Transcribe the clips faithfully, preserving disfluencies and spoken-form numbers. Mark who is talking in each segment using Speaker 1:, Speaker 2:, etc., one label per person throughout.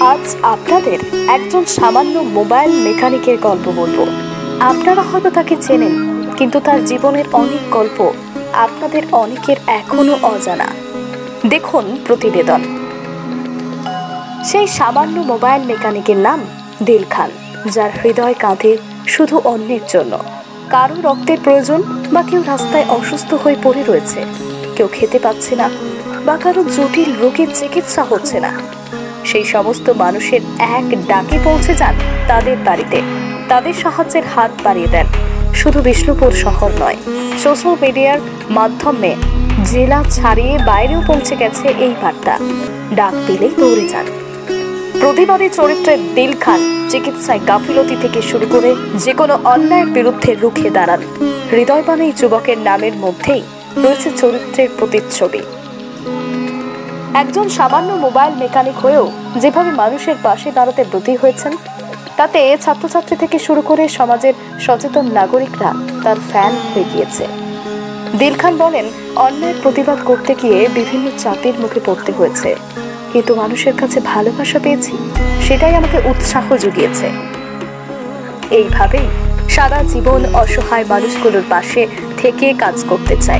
Speaker 1: আজ আপনাদের একজন সামান্য মোবাইল মেকানিকের গল্প বলবো। আপনারা হয়তো তাকে চেনেন, কিন্তু তার জীবনের অনেক গল্প আপনাদের অনেকের এখনো অজানা। দেখুন প্রতিবেদন। সেই সামান্য মোবাইল মেকানিকের নাম দিল খান, যার হৃদয় কাঁধে শুধু অন্যের জন্য। কারো রক্তের প্রয়োজন, বা কেউ রাস্তায় অসুস্থ হয়ে পড়ে রয়েছে, কেউ খেতে পাচ্ছে না, বা কারো জটিল রোগের চিকিৎসা হচ্ছে না। সেই সমস্ত মানুষের এক ডাকে পৌঁছে যান তাদের বাড়িতে, তাদের সাহায্যের হাত বাড়িয়ে দেন। শুধু বিষ্ণুপুর শহর নয়, সোশ্যাল মিডিয়ার মাধ্যমে জেলা ছাড়িয়ে বাইরেও পৌঁছে গেছে এই বার্তা। ডাক দিলেই দৌড়ে যান। প্রতিবাদী চরিত্রের দিল খান চিকিৎসায় গাফিলতি থেকে শুরু করে যে কোনো অন্যায়ের বিরুদ্ধে রুখে দাঁড়ান। হৃদয়বান এই যুবকের নামের মধ্যেই রয়েছে চরিত্রের প্রতিচ্ছবি। একজন সামান্য মোবাইল মেকানিক হয়েও যেভাবে মানুষের পাশে দাঁড়াতে ব্রতী হয়েছেন, তাতে ছাত্রছাত্রী থেকে শুরু করে সমাজের সচেতন নাগরিকরা তার ফ্যান হয়ে গিয়েছে। দিল খান বলেন, অন্যায়ের প্রতিবাদ করতে গিয়ে বিভিন্ন চাপের মুখে পড়তে হয়েছে, কিন্তু মানুষের কাছে ভালোবাসা পেয়েছি, সেটাই আমাকে উৎসাহ জুগিয়েছে। এইভাবেই সারা জীবন অসহায় মানুষগুলোর পাশে থেকে কাজ করতে চাই।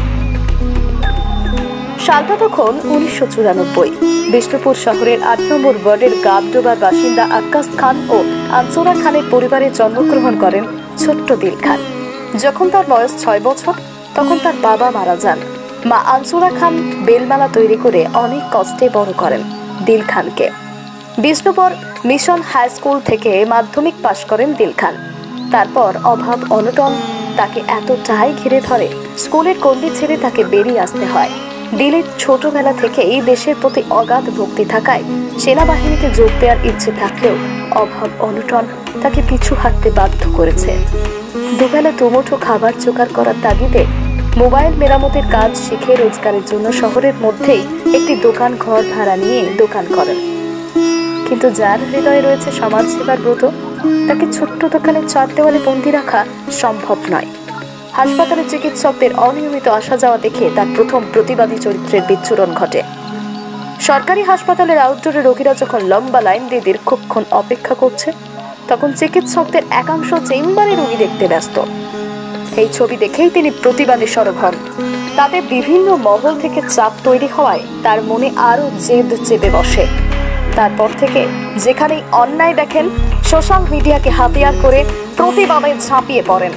Speaker 1: সালটা তখন উনিশশো চুরানব্বই। বিষ্ণুপুর শহরের আট নম্বর ওয়ার্ডের গাবডোবার বাসিন্দা আক্কাস খান ও আনসুরা খানের পরিবারে জন্মগ্রহণ করেন ছোট্ট দিল খান। যখন তার বয়স ছয় বছর, তখন তার বাবা মারা যান। মা আনসুরা খান বেলমালা তৈরি করে অনেক কষ্টে বড় করেন দিল খানকে। বিষ্ণুপুর মিশন হাই স্কুল থেকে মাধ্যমিক পাশ করেন দিল খান। তারপর অভাব অনটন তাকে এতটাই ঘিরে ধরে, স্কুলের গণ্ডি ছেড়ে তাকে বেরিয়ে আসতে হয়। দিলের ছোটবেলা থেকেই দেশের প্রতি অগাধ ভক্তি থাকায় সেনাবাহিনীতে যোগ দেওয়ার ইচ্ছে থাকলেও অভাব অনটন তাকে পিছু হাঁটতে বাধ্য করেছে। দুবেলা দুমুঠো খাবার জোগাড় করার তাগিদে মোবাইল মেরামতের কাজ শিখে রোজগারের জন্য শহরের মধ্যেই একটি দোকান ঘর ভাড়া নিয়ে দোকান করেন। কিন্তু যার হৃদয়ে রয়েছে সমাজ সেবার ব্রত, তাকে ছোট্ট দোকানে চার দেওয়ালে বন্দি রাখা সম্ভব নয়। হাসপাতালে চিকিৎসকদের অনিয়মিত আসা যাওয়া দেখে তার প্রথম প্রতিবাদী চরিত্রের বিচ্ছুরণ ঘটে। সরকারি হাসপাতালের আউটডোরে রোগীরা যখন লম্বা লাইন দিয়ে দীর্ঘক্ষণ অপেক্ষা করছে, তখন চিকিৎসকদের একাংশ চেম্বারে রোগী দেখতে ব্যস্ত। এই ছবি দেখেই তিনি প্রতিবাদী সরব হন। তাদের বিভিন্ন মহল থেকে চাপ তৈরি হওয়ায় তার মনে আরো জেদ চেপে বসে। তারপর থেকে যেখানেই অন্যায় দেখেন, সোশ্যাল মিডিয়াকে হাতিয়ার করে প্রতিবাদে ঝাঁপিয়ে পড়েন।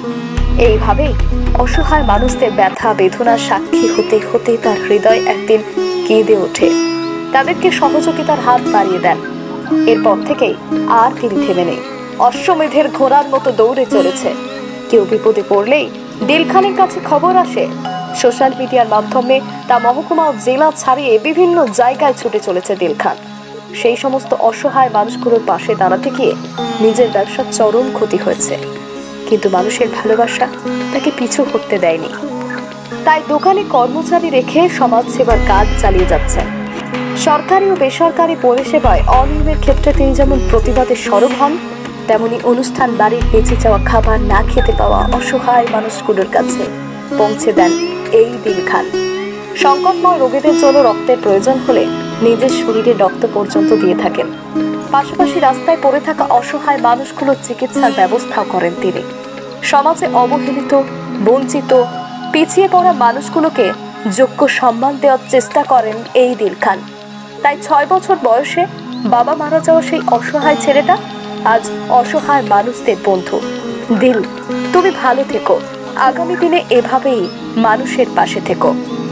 Speaker 1: এইভাবে অসহায় মানুষদের ব্যথা বেদনার সাক্ষী হতে হতে তার হৃদয় একদিন কেঁদে ওঠে। তাদেরকে সহযোগিতার হাত বাড়িয়ে দেন। এরপর থেকেই আর তিনি থেমে নেই, অশ্বমেধের ঘোড়ার মতো দৌড়ে চলেছে। কেউ বিপদে পড়লেই দিল খানের কাছে খবর আসে। সোশ্যাল মিডিয়ার মাধ্যমে তা মহকুমা ও জেলা ছাড়িয়ে বিভিন্ন জায়গায় ছুটে চলেছে দিল খান। সেই সমস্ত অসহায় মানুষগুলোর পাশে দাঁড়াতে গিয়ে নিজের ব্যবসার চরম ক্ষতি হয়েছে, কিন্তু মানুষের ভালোবাসা তাকে পিছু হটতে দেয়নি। তাই দোকানে কর্মচারী রেখে সমাজ সেবার কাজ চালিয়ে যাচ্ছেন। সরকারি ও বেসরকারি পরিষেবায় অনিয়মের ক্ষেত্রে তিনি যেমন প্রতিবাদে সরব হন, তেমনি অনুষ্ঠান বাড়ির বেঁচে যাওয়া খাবার না খেতে পাওয়া অসহায় মানুষগুলোর কাছে পৌঁছে দেন এই দিল খান। সংকটময় রোগীদের জন্য রক্তের প্রয়োজন হলে নিজের শরীরে রক্ত পর্যন্ত দিয়ে থাকেন। পাশাপাশি রাস্তায় পড়ে থাকা অসহায় মানুষগুলোর চিকিৎসার ব্যবস্থাও করেন তিনি। সমাজে অবহেলিত, বঞ্চিত, পিছিয়ে পড়া মানুষগুলোকে যোগ্য সম্মান দেওয়ার চেষ্টা করেন এই দিল খান। তাই ছয় বছর বয়সে বাবা মারা যাওয়া সেই অসহায় ছেলেটা আজ অসহায় মানুষদের বন্ধু। দিল, তুমি ভালো থেকো, আগামী দিনে এভাবেই মানুষের পাশে থেকো।